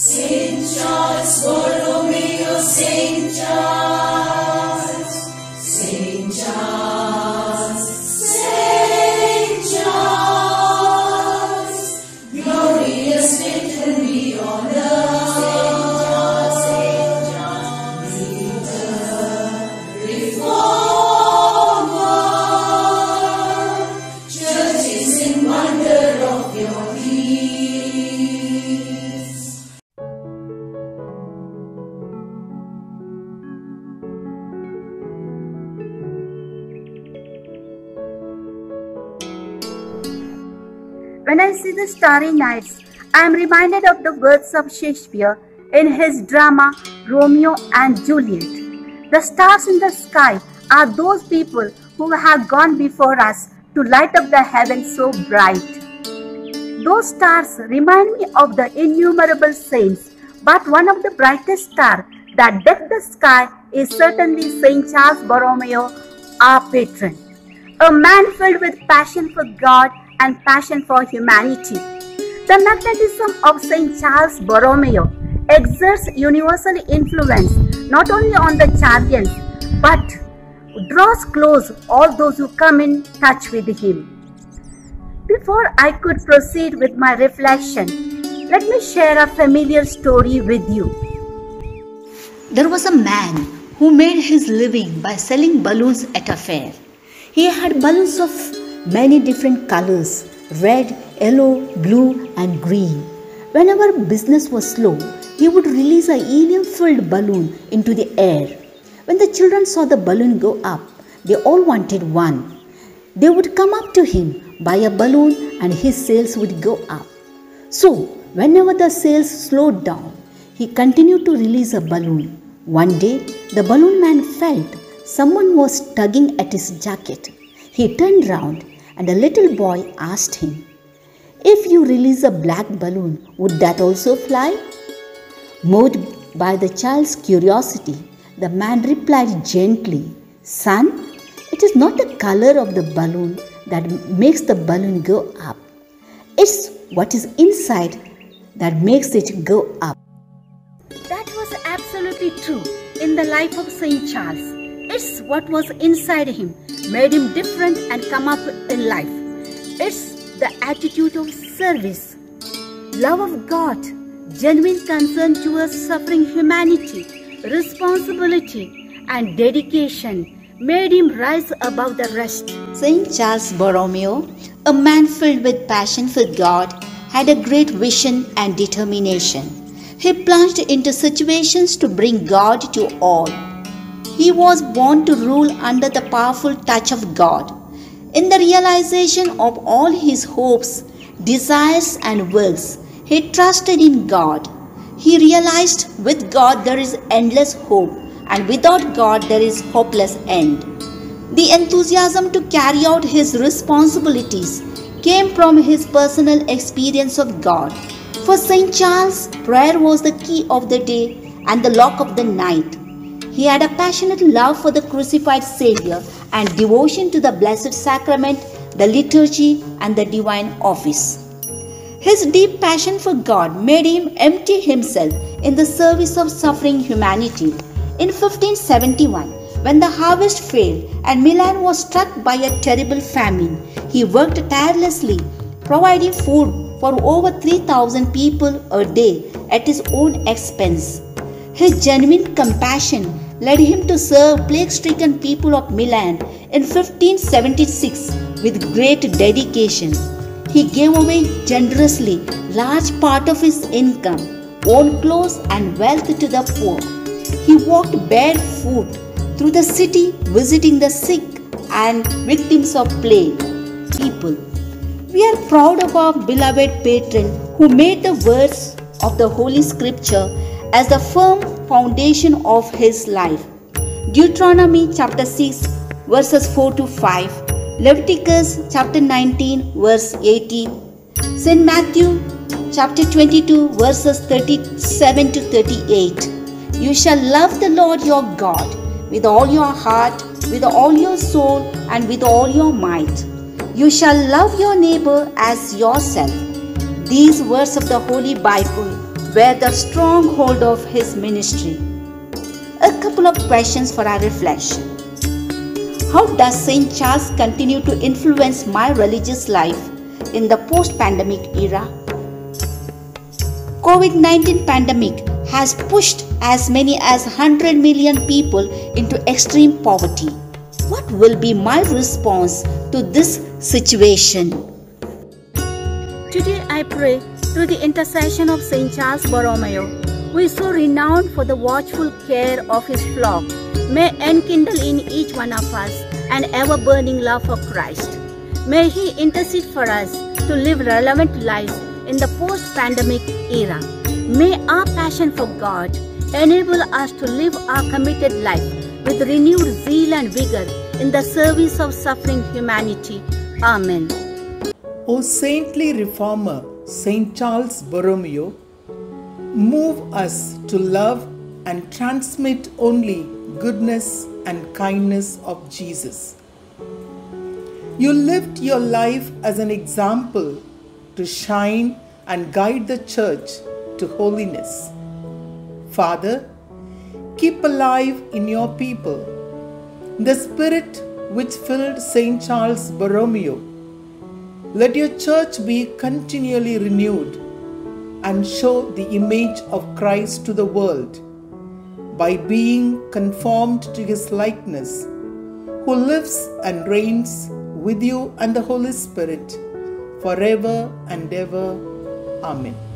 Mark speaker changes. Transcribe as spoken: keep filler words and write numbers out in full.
Speaker 1: Saint Charles Borromeo, Saint Charles, Saint Charles, Saint Charles, glorious little we honor. Saint Charles, Saint Charles, Reformer, Church is in wonder of your peace.
Speaker 2: When I see the starry nights, I am reminded of the words of Shakespeare in his drama Romeo and Juliet. The stars in the sky are those people who have gone before us to light up the heavens so bright. Those stars remind me of the innumerable saints, but one of the brightest stars that deck the sky is certainly Saint Charles Borromeo, our patron. A man filled with passion for God and passion for humanity. The magnetism of Saint Charles Borromeo exerts universal influence not only on the champions but draws close all those who come in touch with him. Before I could proceed with my reflection, let me share a familiar story with you.
Speaker 3: There was a man who made his living by selling balloons at a fair. He had balloons of many different colors: red, yellow, blue and green. Whenever business was slow, he would release a helium-filled balloon into the air. When the children saw the balloon go up, they all wanted one. They would come up to him, buy a balloon, and his sales would go up. So, whenever the sales slowed down, he continued to release a balloon. One day, the balloon man felt someone was tugging at his jacket. He turned round and a little boy asked him, "If you release a black balloon, would that also fly?" Moved by the child's curiosity, the man replied gently, "Son, it is not the color of the balloon that makes the balloon go up. It's what is inside that makes it go up."
Speaker 2: That was absolutely true in the life of Saint Charles. It's what was inside him made him different and come up in life. It's the attitude of service, love of God, genuine concern towards suffering humanity, responsibility and dedication made him rise above the rest.
Speaker 3: Saint Charles Borromeo, a man filled with passion for God, had a great vision and determination. He plunged into situations to bring God to all. He was born to rule under the powerful touch of God. In the realization of all his hopes, desires and wills, he trusted in God. He realized with God there is endless hope, and without God there is hopeless end. The enthusiasm to carry out his responsibilities came from his personal experience of God. For Saint Charles, prayer was the key of the day and the lock of the night. He had a passionate love for the crucified Savior and devotion to the Blessed Sacrament, the liturgy and the divine office. His deep passion for God made him empty himself in the service of suffering humanity. In fifteen seventy-one, when the harvest failed and Milan was struck by a terrible famine, he worked tirelessly, providing food for over three thousand people a day at his own expense. His genuine compassion led him to serve plague-stricken people of Milan in fifteen seventy-six with great dedication. He gave away generously large part of his income, own clothes and wealth to the poor. He walked barefoot through the city visiting the sick and victims of plague people. We are proud of our beloved patron who made the words of the Holy Scripture as the firm foundation of his life. Deuteronomy chapter six verses four to five, Leviticus chapter nineteen verse eighteen, Saint Matthew chapter twenty-two verses thirty-seven to thirty-eight. You shall love the Lord your God with all your heart, with all your soul and with all your might. You shall love your neighbor as yourself. These words of the Holy Bible were the stronghold of his ministry. A couple of questions for our reflection. How does Saint Charles continue to influence my religious life in the post-pandemic era? COVID nineteen pandemic has pushed as many as one hundred million people into extreme poverty. What will be my response to this situation?
Speaker 2: Today I pray through the intercession of Saint Charles Borromeo, who is so renowned for the watchful care of his flock, may enkindle in each one of us an ever-burning love for Christ. May he intercede for us to live relevant lives in the post-pandemic era. May our passion for God enable us to live our committed life with renewed zeal and vigor in the service of suffering humanity. Amen.
Speaker 4: O saintly reformer, Saint Charles Borromeo, move us to love and transmit only goodness and kindness of Jesus. You lived your life as an example to shine and guide the Church to holiness. Father, keep alive in your people the spirit which filled Saint Charles Borromeo. Let your Church be continually renewed and show the image of Christ to the world by being conformed to his likeness, who lives and reigns with you and the Holy Spirit forever and ever. Amen.